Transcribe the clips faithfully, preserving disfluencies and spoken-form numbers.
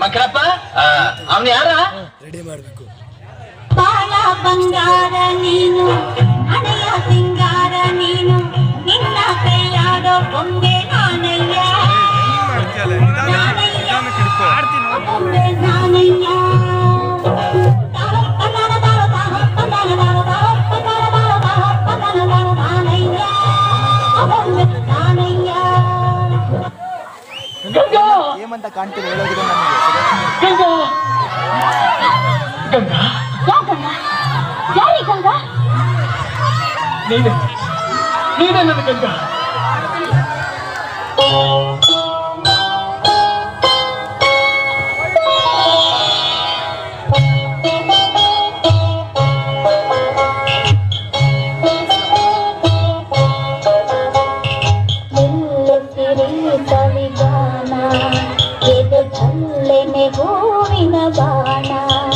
ಮಕ್ಕಳಪ್ಪ ಅವನು ಯಾರ ರೆಡಿ ಮಾಡ್ಬೇಕು. ಬಾಳ ಬಂಗಾರ ನೀನು ಹಣೆಯ ಸಿಂಗಾರ ನೀನು ನಿನ್ನ ಕೈಯಾಡೋ ಬೊಂಬೆ ನಾನಯ್ಯ ಬೊಂಬೆ ನಾನಯ್ಯ ಏಮಂತ ಕಾಣ್ತೀವಿ ಹೇಳೋದಿಲ್ಲ ನಮಗೆ. ಗಂಗಾ ಗಂಗಾ ಯಾರಿ ಗಂಗಾ? ನೀನೆ ನೀನೆ ನನ್ನ ಗಂಗಾ. ಹೂವಿನ ಬಾಣ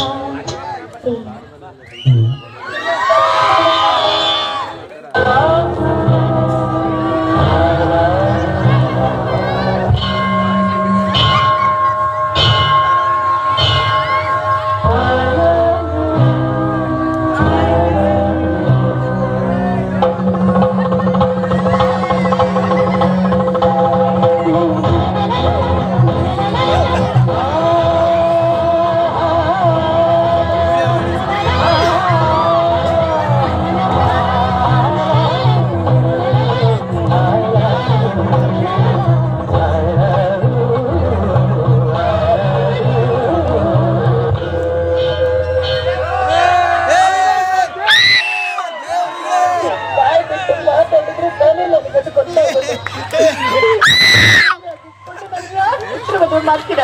ಮಾಡ್ತೀರಾ?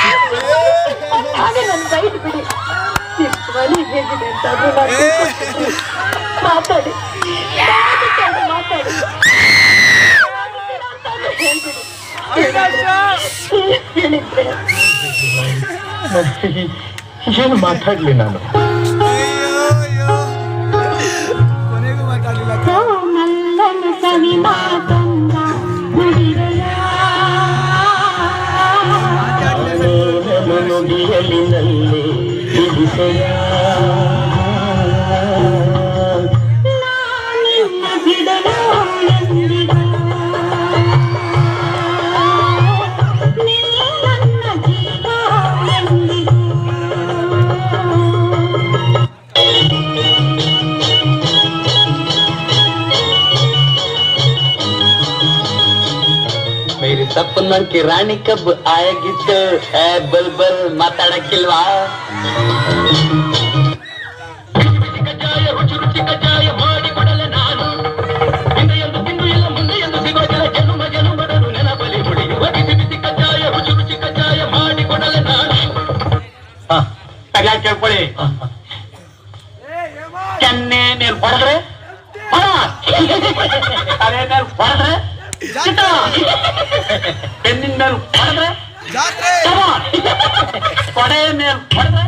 ನನ್ನ ಬೈಟ್ ಬಿಡಿ. ಮನೆ ಹೇಗಿದೆ ಅಂತ ಮಾತಾಡಿ ಮಾತಾಡಿ ಹೇಳಿದ್ರೆ ಏನು ಮಾತಾಡ್ಲಿ ನಾನು? ನಲ್ಲನು ಸವಿ ಮಾತಂಗ ನುಡಿಯಲಿನಲ್ಲಿ ವಿಷಯ ನಾನಿನ್ನ ಬಿಡಲು ಎಂದಿಗೂ ನೀ ನನ್ನ ಜೀವ ಎಂದಿಗೂ. मेरी सपनों की रानी कब आएगी तो है बुलबुल ಮಾತಾಡಕ್ಕಿಲ್ವಾ? ಕಜ್ಜಾಯ ರುಚಿ ರುಚಿ ಕಜ್ಜಾಯ ಮಾಡಿ ಕೊಡಲೆ ನಾನು ಹಿಂದೆಯೊಂದು ತಿಂದು ಇಲ್ಲ ಮುಂದೆಯೊಂದು ಸಿಗೋಜಲ ಜನುಮ ಜನುಮದನು ನೆನಪಲಿ ಮುಡಿಯುವ ಬಿಸಿ ಬಿಸಿ ಕಜ್ಜಾಯ ರುಚಿ ರುಚಿ ಕಜ್ಜಾಯ ಮಾಡಿ ಕೊಡಲೆ ನಾನು. ಕಜ್ಜಾಯ ಕೇಳ್ಕೊಳ್ಳಿ. ಕೆನ್ನೆ ನೀರು ಹೊಡೆದ್ರೆ ತಲೆ ಮೇಲೆ ಹೊಡೆದ್ರೆ ಬೆನ್ನಿನ ಮೇಲೆ ಹೊಡೆದ್ರೆ ಕೊಡೆ ಮೇಲೆ ಹೊಡೆದ್ರೆ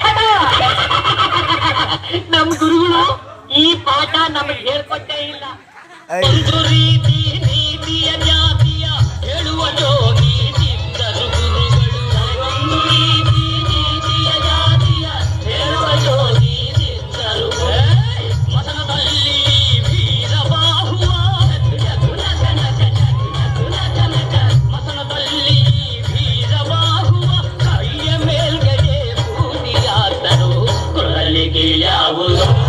ನಮ್ ಗುರುಗಳು ಈ ಪಾಠ ನಮಗೆ ಹೇಳ್ಕೊಟ್ಟೇ ಇಲ್ಲ. ಒಂದು ರೀತಿ ನೀತಿಯ ಜಾತಿಯ ಹೇಳುವ ಜೋಗಿ ಸಿದ್ಧರು ಗುರುಗಳು. ಒಂದು ರೀತಿ ನೀತಿಯ ಜಾತಿಯ ಹೇಳುವ ಜೋಗಿ ಸಿದ್ಧರು ಮಸನದಲ್ಲಿ ವೀರಬಾಹುವ ಮಸನದಲ್ಲಿ ವೀರಬಾಹುವ ಕೈಯ ಮೇಲ್ಗಡೆ ಬೂದಿಯಾದರು ಕೊರಳಿಗೆ ಯಾವುದೋ